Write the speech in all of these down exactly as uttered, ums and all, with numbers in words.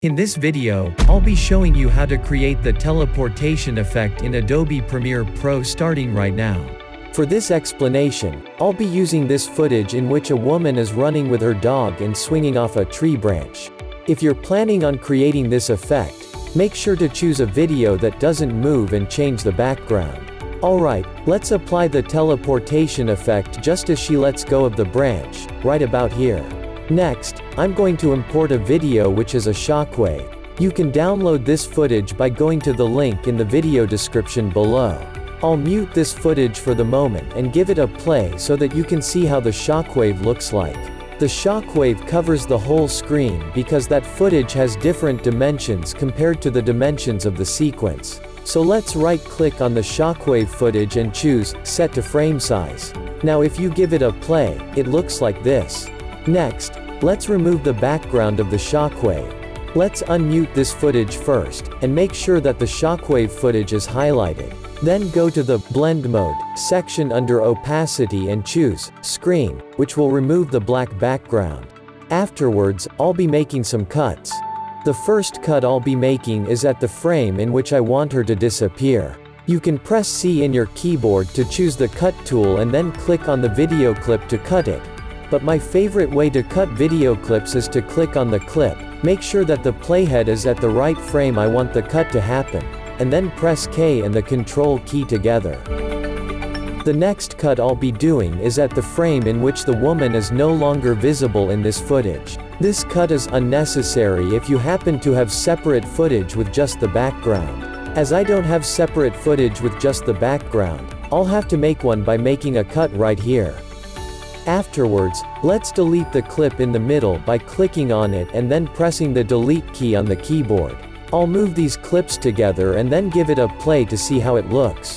In this video, I'll be showing you how to create the teleportation effect in Adobe Premiere Pro starting right now. For this explanation, I'll be using this footage in which a woman is running with her dog and swinging off a tree branch. If you're planning on creating this effect, make sure to choose a video that doesn't move and change the background. Alright, let's apply the teleportation effect just as she lets go of the branch, right about here. Next, I'm going to import a video which is a shockwave. You can download this footage by going to the link in the video description below. I'll mute this footage for the moment and give it a play so that you can see how the shockwave looks like. The shockwave covers the whole screen because that footage has different dimensions compared to the dimensions of the sequence. So let's right-click on the shockwave footage and choose Set to Frame Size. Now if you give it a play, it looks like this. Next, let's remove the background of the shockwave. Let's unmute this footage first, and make sure that the shockwave footage is highlighted. Then go to the Blend Mode section under Opacity and choose Screen, which will remove the black background. Afterwards, I'll be making some cuts. The first cut I'll be making is at the frame in which I want her to disappear. You can press C in your keyboard to choose the cut tool and then click on the video clip to cut it. But my favorite way to cut video clips is to click on the clip, make sure that the playhead is at the right frame I want the cut to happen, and then press K and the Control key together. The next cut I'll be doing is at the frame in which the woman is no longer visible in this footage. This cut is unnecessary if you happen to have separate footage with just the background. As I don't have separate footage with just the background, I'll have to make one by making a cut right here. Afterwards, let's delete the clip in the middle by clicking on it and then pressing the delete key on the keyboard. I'll move these clips together and then give it a play to see how it looks.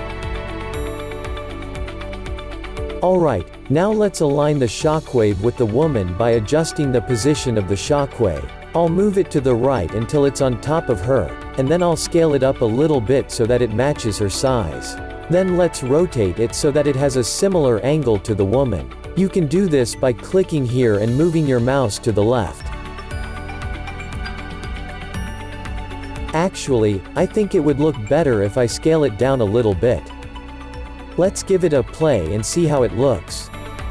Alright, now let's align the shockwave with the woman by adjusting the position of the shockwave. I'll move it to the right until it's on top of her, and then I'll scale it up a little bit so that it matches her size. Then let's rotate it so that it has a similar angle to the woman. You can do this by clicking here and moving your mouse to the left. Actually, I think it would look better if I scale it down a little bit. Let's give it a play and see how it looks.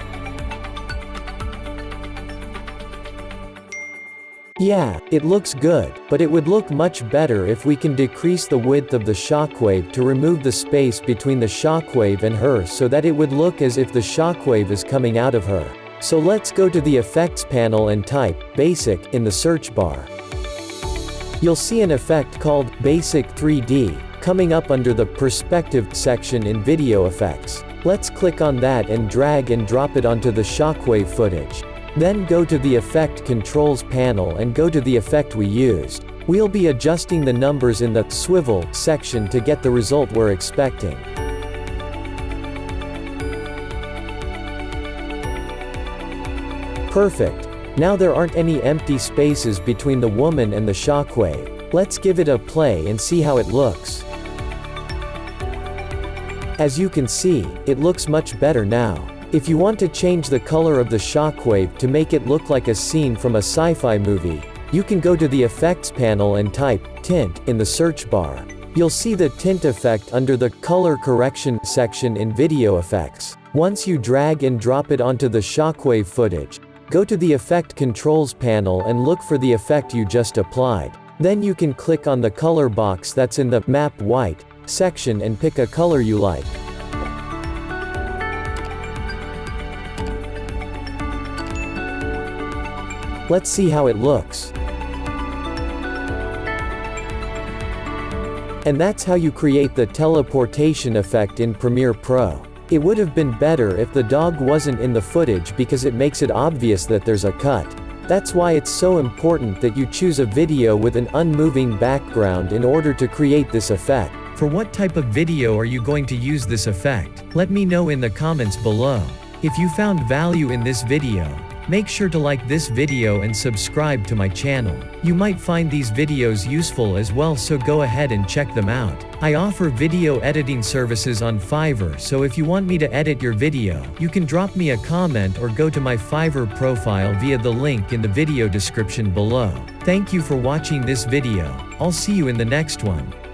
Yeah, it looks good, but it would look much better if we can decrease the width of the shockwave to remove the space between the shockwave and her so that it would look as if the shockwave is coming out of her. So let's go to the Effects panel and type Basic in the search bar. You'll see an effect called Basic three D coming up under the Perspective section in Video Effects. Let's click on that and drag and drop it onto the shockwave footage. Then go to the Effect Controls panel and go to the effect we used. We'll be adjusting the numbers in the Swivel section to get the result we're expecting. Perfect. Now there aren't any empty spaces between the woman and the shockwave. Let's give it a play and see how it looks. As you can see, it looks much better now. If you want to change the color of the shockwave to make it look like a scene from a sci-fi movie, you can go to the Effects panel and type Tint in the search bar. You'll see the tint effect under the Color Correction section in Video Effects. Once you drag and drop it onto the shockwave footage, go to the Effect Controls panel and look for the effect you just applied. Then you can click on the color box that's in the Map White section and pick a color you like. Let's see how it looks. And that's how you create the teleportation effect in Premiere Pro. It would have been better if the dog wasn't in the footage because it makes it obvious that there's a cut. That's why it's so important that you choose a video with an unmoving background in order to create this effect. For what type of video are you going to use this effect? Let me know in the comments below. If you found value in this video, Make sure to like this video and subscribe to my channel. You might find these videos useful as well, so go ahead and check them out. I offer video editing services on Fiverr, so if you want me to edit your video, you can drop me a comment or go to my Fiverr profile via the link in the video description below. Thank you for watching this video. I'll see you in the next one.